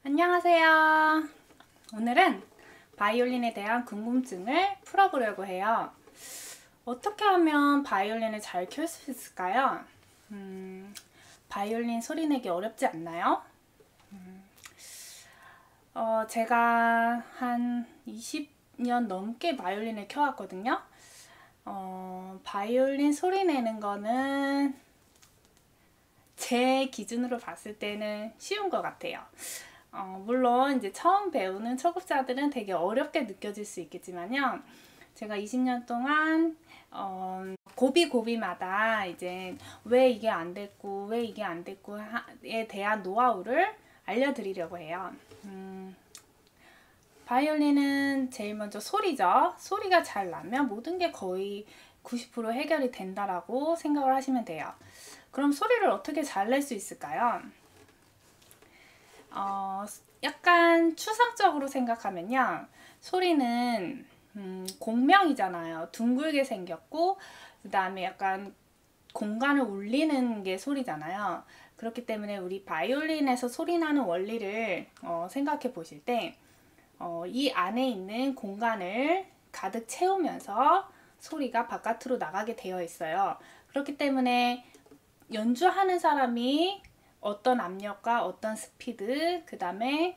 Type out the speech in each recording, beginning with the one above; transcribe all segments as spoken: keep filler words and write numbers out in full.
안녕하세요. 오늘은 바이올린에 대한 궁금증을 풀어보려고 해요. 어떻게 하면 바이올린을 잘 켤 수 있을까요? 음, 바이올린 소리 내기 어렵지 않나요? 음, 어, 제가 한 이십 년 넘게 바이올린을 켜왔거든요. 어, 바이올린 소리 내는 거는 제 기준으로 봤을 때는 쉬운 것 같아요. 어, 물론 이제 처음 배우는 초급자들은 되게 어렵게 느껴질 수 있겠지만요. 제가 이십 년 동안 어, 고비 고비마다 이제 왜 이게 안 됐고 왜 이게 안 됐고에 대한 노하우를 알려드리려고 해요. 음, 바이올린은 제일 먼저 소리죠. 소리가 잘 나면 모든 게 거의 구십 퍼센트 해결이 된다라고 생각을 하시면 돼요. 그럼 소리를 어떻게 잘 낼 수 있을까요? 어, 약간 추상적으로 생각하면요. 소리는 음, 공명이잖아요. 둥글게 생겼고 그 다음에 약간 공간을 울리는 게 소리잖아요. 그렇기 때문에 우리 바이올린에서 소리나는 원리를 어, 생각해 보실 때 어, 이 안에 있는 공간을 가득 채우면서 소리가 바깥으로 나가게 되어 있어요. 그렇기 때문에 연주하는 사람이 어떤 압력과 어떤 스피드, 그 다음에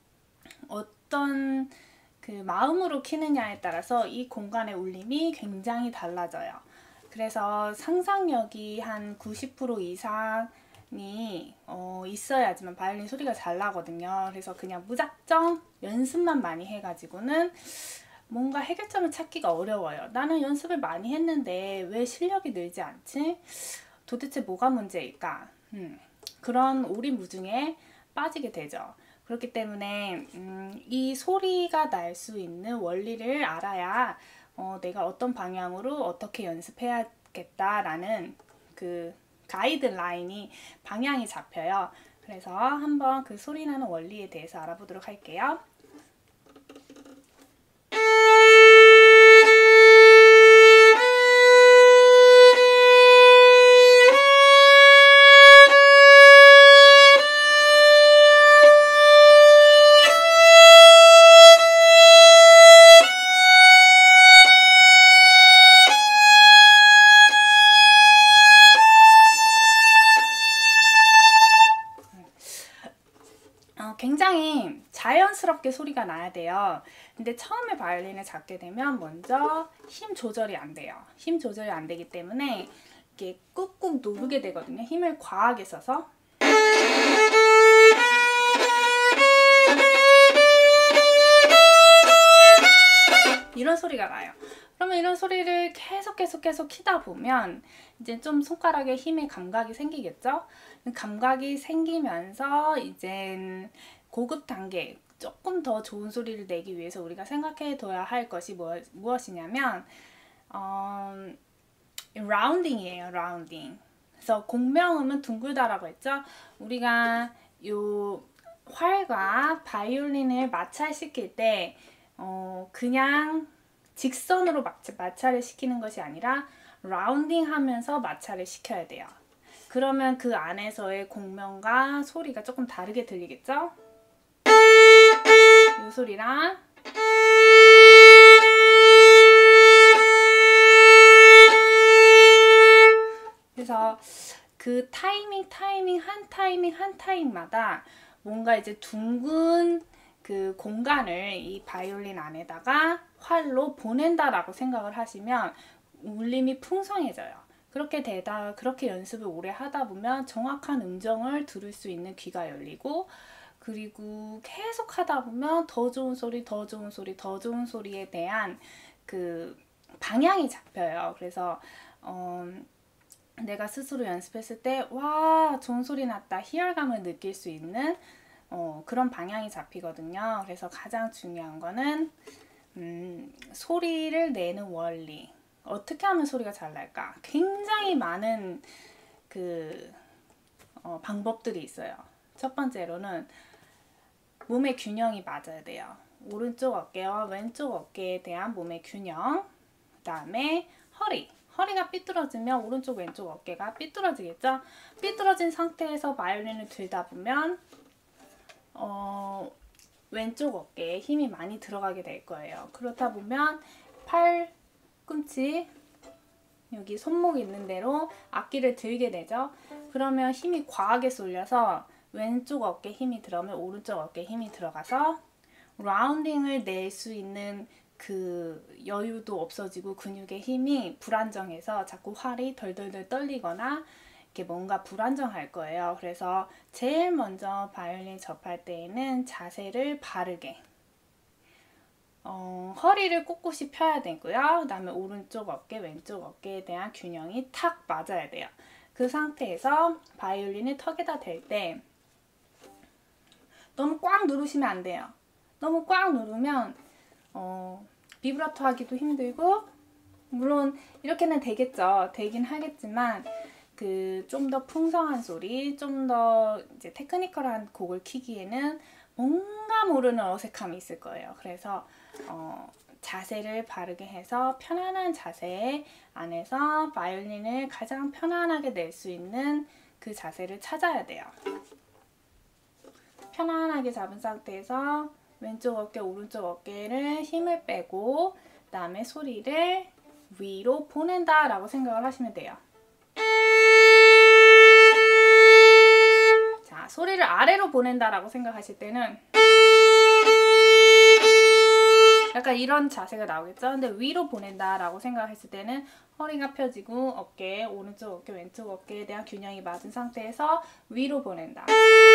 어떤 그 마음으로 키느냐에 따라서 이 공간의 울림이 굉장히 달라져요. 그래서 상상력이 한 구십 퍼센트 이상이 어, 있어야지만 바이올린 소리가 잘 나거든요. 그래서 그냥 무작정 연습만 많이 해가지고는 뭔가 해결점을 찾기가 어려워요. 나는 연습을 많이 했는데 왜 실력이 늘지 않지? 도대체 뭐가 문제일까? 음, 그런 오리무중에 빠지게 되죠. 그렇기 때문에 음, 이 소리가 날 수 있는 원리를 알아야 어, 내가 어떤 방향으로 어떻게 연습해야겠다라는 그 가이드라인이 방향이 잡혀요. 그래서 한번 그 소리 나는 원리에 대해서 알아보도록 할게요. 굉장히 자연스럽게 소리가 나야 돼요. 근데 처음에 바이올린을 잡게 되면 먼저 힘 조절이 안 돼요. 힘 조절이 안 되기 때문에 이렇게 꾹꾹 누르게 되거든요. 힘을 과하게 써서. 이런 소리가 나요. 그러면 이런 소리를 계속 계속 계속 키다 보면 이제 좀 손가락에 힘의 감각이 생기겠죠? 감각이 생기면서 이제 고급 단계, 조금 더 좋은 소리를 내기 위해서 우리가 생각해 둬야 할 것이 무엇, 무엇이냐면 어, 라운딩이에요. 라운딩. 그래서 공명음은 둥글다라고 했죠? 우리가 요 활과 바이올린을 마찰시킬 때 어, 그냥 직선으로 마찰을 시키는 것이 아니라 라운딩 하면서 마찰을 시켜야 돼요. 그러면 그 안에서의 공명과 소리가 조금 다르게 들리겠죠? 이 소리랑 그래서 그 타이밍 타이밍 한 타이밍 한 타임마다 뭔가 이제 둥근 그 공간을 이 바이올린 안에다가 활로 보낸다라고 생각을 하시면 울림이 풍성해져요. 그렇게 되다 그렇게 연습을 오래 하다 보면 정확한 음정을 들을 수 있는 귀가 열리고, 그리고 계속 하다 보면 더 좋은 소리, 더 좋은 소리, 더 좋은 소리에 대한 그 방향이 잡혀요. 그래서 어, 내가 스스로 연습했을 때 와, 좋은 소리 났다, 희열감을 느낄 수 있는 어, 그런 방향이 잡히거든요. 그래서 가장 중요한 거는 음, 소리를 내는 원리. 어떻게 하면 소리가 잘 날까? 굉장히 많은 그 어, 방법들이 있어요. 첫 번째로는 몸의 균형이 맞아야 돼요. 오른쪽 어깨와 왼쪽 어깨에 대한 몸의 균형. 그 다음에 허리. 허리가 삐뚤어지면 오른쪽 왼쪽 어깨가 삐뚤어지겠죠? 삐뚤어진 상태에서 바이올린을 들다 보면 어, 왼쪽 어깨에 힘이 많이 들어가게 될 거예요. 그렇다 보면 팔꿈치 여기 손목 있는 대로 악기를 들게 되죠. 그러면 힘이 과하게 쏠려서 왼쪽 어깨에 힘이 들어오면 오른쪽 어깨에 힘이 들어가서 라운딩을 낼 수 있는 그 여유도 없어지고 근육의 힘이 불안정해서 자꾸 활이 덜덜덜 떨리거나 이렇게 뭔가 불안정할 거예요. 그래서 제일 먼저 바이올린 접할 때에는 자세를 바르게 어, 허리를 꼿꼿이 펴야 되고요. 그 다음에 오른쪽 어깨, 왼쪽 어깨에 대한 균형이 탁 맞아야 돼요. 그 상태에서 바이올린을 턱에다 댈 때 너무 꽉 누르시면 안 돼요. 너무 꽉 누르면 어, 비브라토 하기도 힘들고 물론 이렇게는 되겠죠. 되긴 하겠지만 그 좀 더 풍성한 소리, 좀 더 이제 테크니컬한 곡을 키기에는 뭔가 모르는 어색함이 있을 거예요. 그래서 어, 자세를 바르게 해서 편안한 자세 안에서 바이올린을 가장 편안하게 낼 수 있는 그 자세를 찾아야 돼요. 편안하게 잡은 상태에서 왼쪽 어깨, 오른쪽 어깨를 힘을 빼고 그 다음에 소리를 위로 보낸다 라고 생각을 하시면 돼요. 자, 소리를 아래로 보낸다 라고 생각하실 때는 약간 이런 자세가 나오겠죠? 근데 위로 보낸다 라고 생각했을 때는 허리가 펴지고 어깨, 오른쪽 어깨, 왼쪽 어깨에 대한 균형이 맞은 상태에서 위로 보낸다.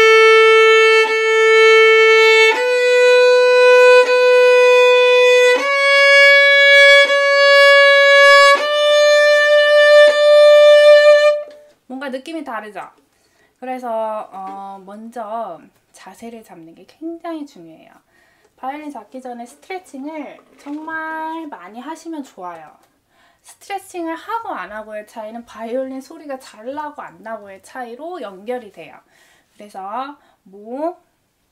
뭔가 느낌이 다르죠? 그래서 어 먼저 자세를 잡는 게 굉장히 중요해요. 바이올린 잡기 전에 스트레칭을 정말 많이 하시면 좋아요. 스트레칭을 하고 안 하고의 차이는 바이올린 소리가 잘 나고 안 나고의 차이로 연결이 돼요. 그래서 목,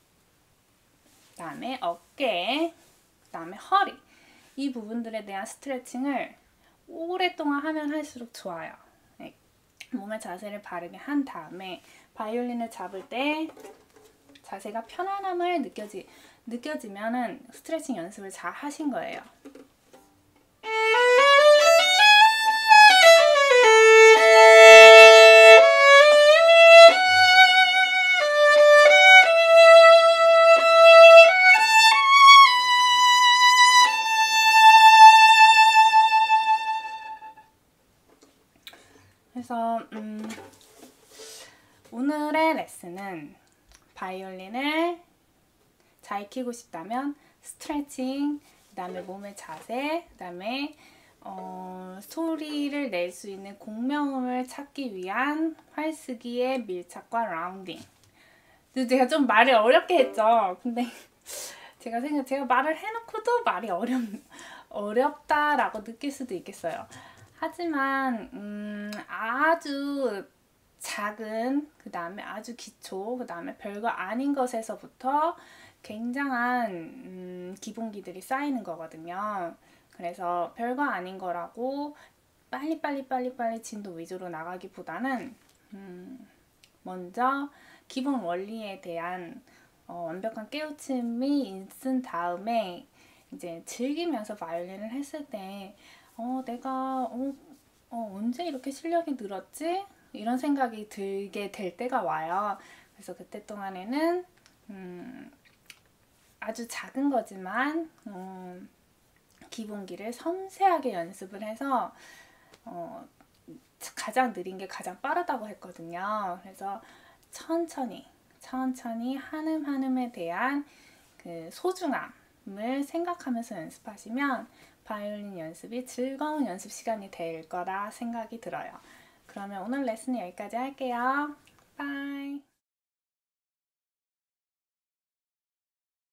그 다음에 어깨, 그 다음에 허리 이 부분들에 대한 스트레칭을 오랫동안 하면 할수록 좋아요. 네. 몸의 자세를 바르게 한 다음에 바이올린을 잡을 때 자세가 편안함을 느껴지, 느껴지면은 스트레칭 연습을 잘 하신 거예요. 그래서 음, 오늘의 레슨은 바이올린을 잘 키고 싶다면 스트레칭, 그 다음에 몸의 자세, 그 다음에 어, 소리를 낼 수 있는 공명음을 찾기 위한 활쓰기의 밀착과 라운딩. 제가 좀 말을 어렵게 했죠. 근데 제가 생각, 제가 말을 해놓고도 말이 어렵, 어렵다라고 느낄 수도 있겠어요. 하지만 음, 아주 작은, 그 다음에 아주 기초, 그 다음에 별거 아닌 것에서부터 굉장한 음, 기본기들이 쌓이는 거거든요. 그래서 별거 아닌 거라고 빨리빨리 빨리빨리 진도 위주로 나가기보다는 음, 먼저 기본 원리에 대한 어, 완벽한 깨우침이 있은 다음에 이제 즐기면서 바이올린을 했을 때 어, 내가 어, 어, 언제 이렇게 실력이 늘었지? 이런 생각이 들게 될 때가 와요. 그래서 그때 동안에는 음, 아주 작은 거지만 어, 기본기를 섬세하게 연습을 해서 어, 가장 느린 게 가장 빠르다고 했거든요. 그래서 천천히 천천히 한음 한음에 대한 그 소중함을 생각하면서 연습하시면 바이올린 연습이 즐거운 연습 시간이 될 거라 생각이 들어요. 그러면 오늘 레슨은 여기까지 할게요. 바이.